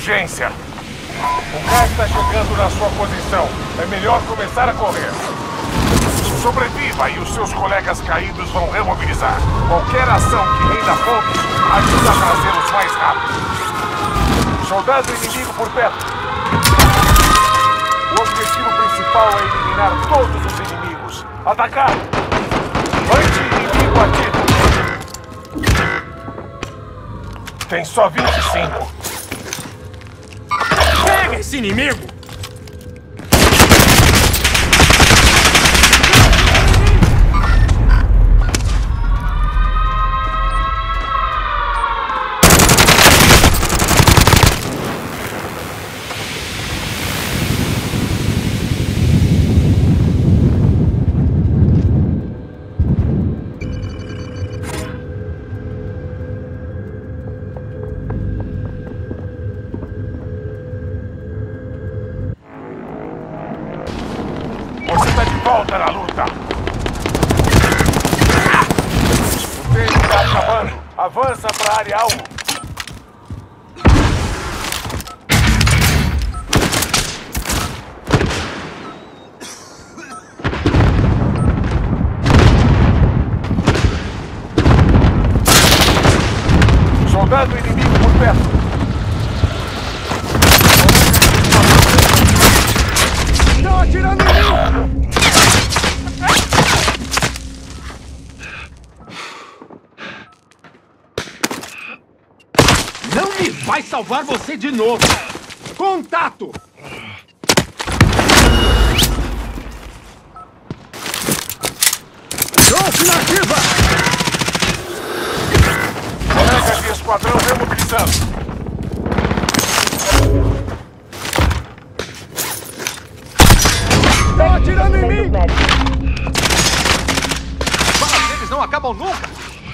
urgência. O gás está chegando na sua posição. É melhor começar a correr. Sobreviva e os seus colegas caídos vão remobilizar. Qualquer ação que renda pontos ajuda a trazê-los mais rápido. Soldado inimigo por perto. O objetivo principal é eliminar todos os inimigos. Atacar! Anti-inimigo ativo. Tem só 25. Pega esse inimigo! Volta na luta! O tempo está acabando! Avança para a área alvo! Soldado inimigo por perto! Estão atirando em mim! Vai salvar você de novo! Contato! Trouxe na ativa! Colegas de esquadrão remobilizando! Estão atirando em mim! Balas deles não acabam nunca!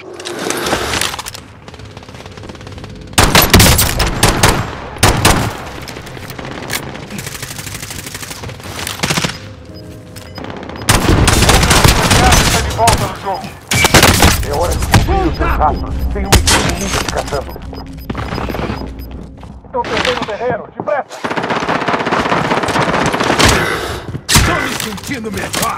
Volta no jogo. É hora de cumprir os seus rastros. Tem um inimigo te caçando. Estão perdendo o terreno. Depressa! Estou me sentindo melhor.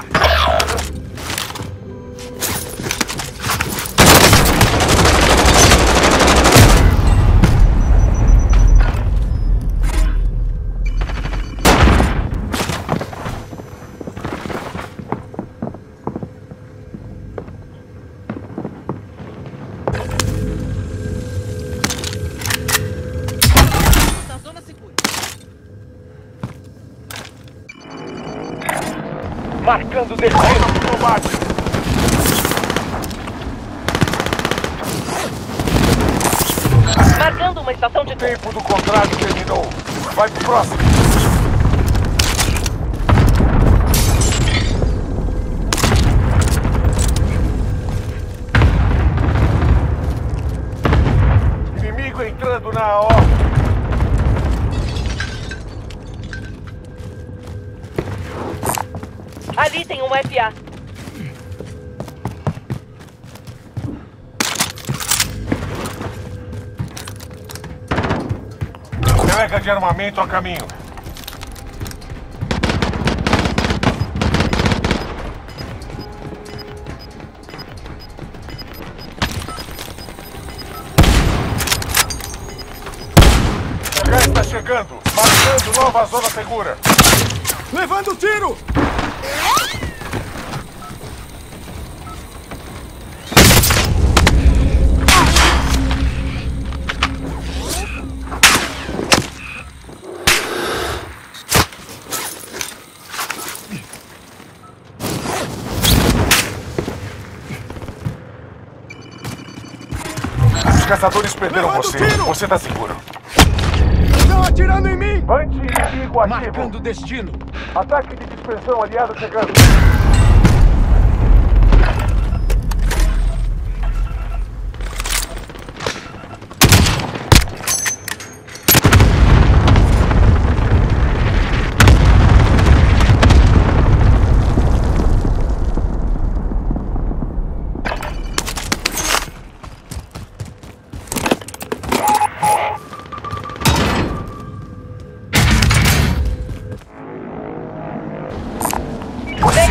Marcando destino no combate. Marcando uma estação de... O tempo do contrário terminou. Vai pro próximo. Inimigo entrando na ordem. Ali tem um FA. Entrega de armamento a caminho. O gás está chegando. Marcando nova zona segura. Levando tiro! Os caçadores perderam você. Tiro! Você tá seguro. Estão atirando em mim! Anti-inimigo ativo. Marcando destino. Ataque de dispersão aliado chegando.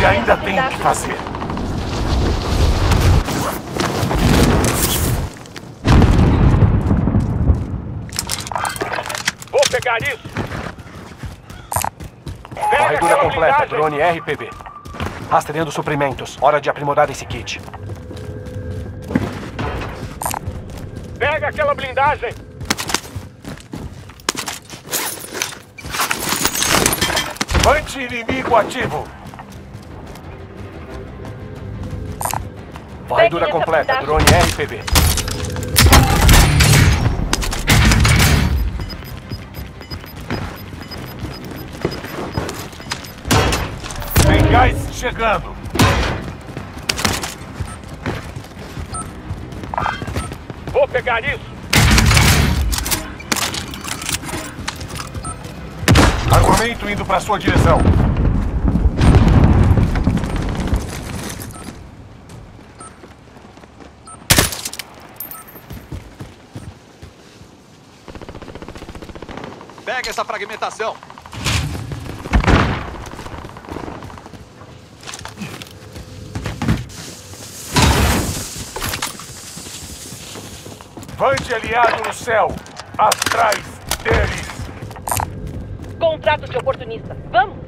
ainda tem o que fazer. Vou pegar isso! Varredura completa, drone RPB. Rastreando suprimentos. Hora de aprimorar esse kit. Pega aquela blindagem! Anti-inimigo ativo. Varredura completa, drone RPB. Tem gás chegando. Vou pegar isso! Armamento indo para sua direção. Pega essa fragmentação. Vande aliado no céu. Atrás deles. Contrato de oportunista. Vamos!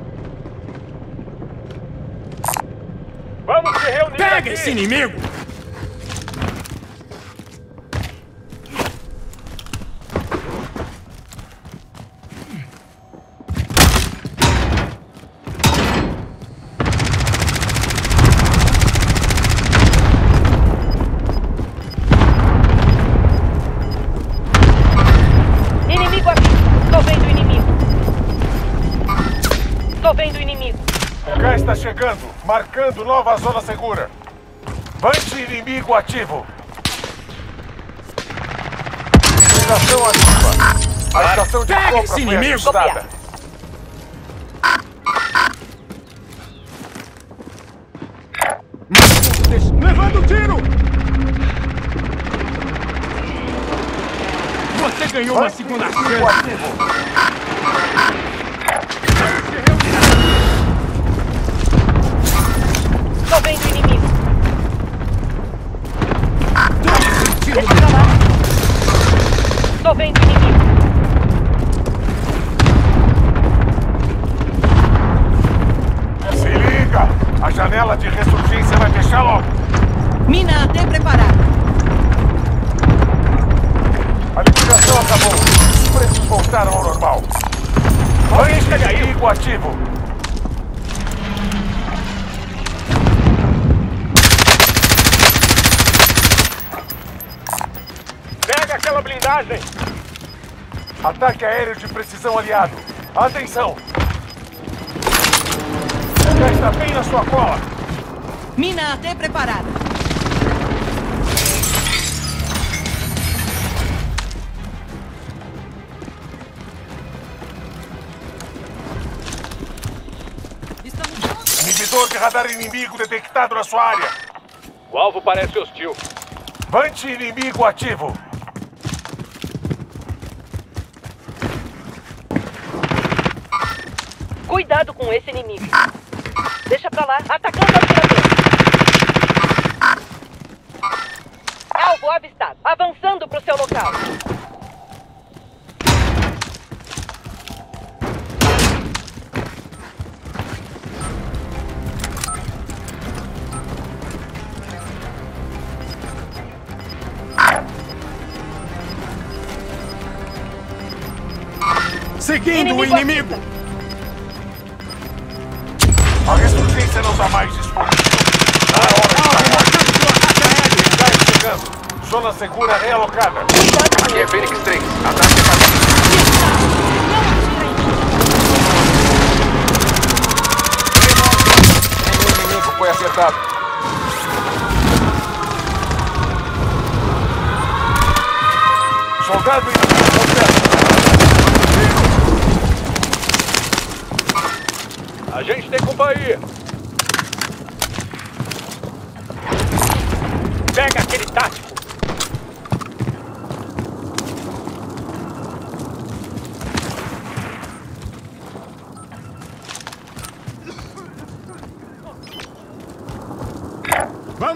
Vamos se reunir! Pega aqui. esse inimigo! Inimigo aqui! Tô vendo o inimigo! Tô vendo o inimigo! O gás está chegando, marcando nova zona segura. Vande inimigo ativo. Estação ativa. A estação de Pega compra esse foi inimigo! ajustada. Levando tiro! Você ganhou uma segunda Inimigo chance! ativo. Tô vendo o inimigo! Tiro Deixa pra lá! Tô vendo o inimigo! Se liga! A janela de ressurgência vai fechar logo. Mina AT preparada! A liquidação acabou. Os preços voltaram ao normal. Vande inimigo ativo. Pega aquela blindagem! Ataque aéreo de precisão aliado. Atenção! Já está bem na sua cola. Mina AT preparada! Inibidor de radar inimigo detectado na sua área. O alvo parece hostil. Vande inimigo ativo. Cuidado com esse inimigo! Deixa pra lá! Atacando o atirador! Alvo avistado! Avançando pro seu local! Seguindo o inimigo! A ressurgência não está mais disponível. Na hora de ataque chegando. Zona segura realocada. Aqui é Fênix 3. Ataque é O inimigo foi acertado. Soldado inimigo completo. A gente tem companhia! Pega aquele tático!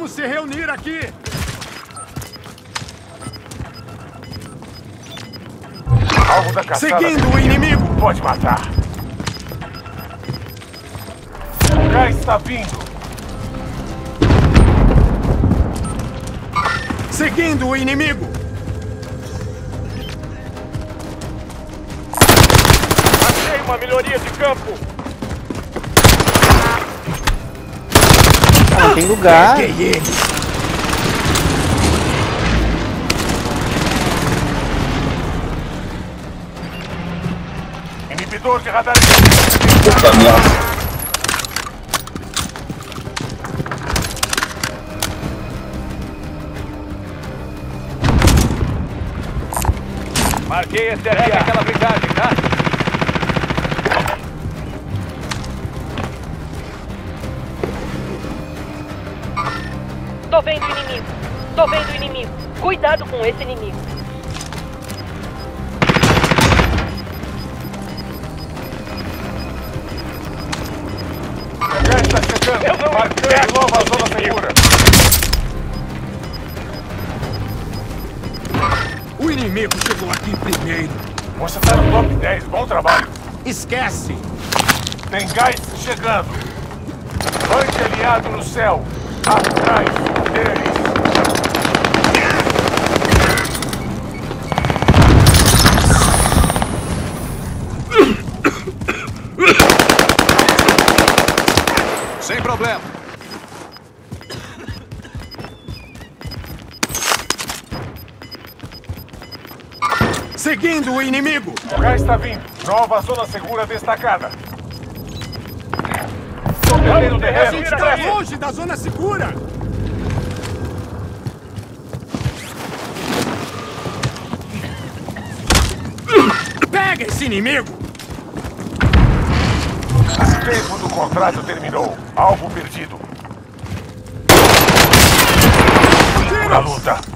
Vamos se reunir aqui! Alvo da caçada. Seguindo o inimigo! Pode matar. O gás está vindo. Seguindo o inimigo! Achei uma melhoria de campo. Ah, não tem lugar. Peguei ele! Inibidor de radar. Puta merda. Marquei esse aqui, aquela blindagem, tá? Tô vendo o inimigo. Tô vendo o inimigo. Cuidado com esse inimigo. O gás está chegando. Marquei a nova zona segura. O inimigo chegou aqui primeiro! Você está no top 10. Bom trabalho. Esquece! Tem gás chegando. Anti-aliado no céu. Atrás deles. Sem problema! Seguindo o inimigo! O gás está vindo. Nova zona segura destacada. Estou perdendo A terreno. gente está longe da zona segura! Pega esse inimigo! O tempo do contrato terminou. Alvo perdido. Na luta.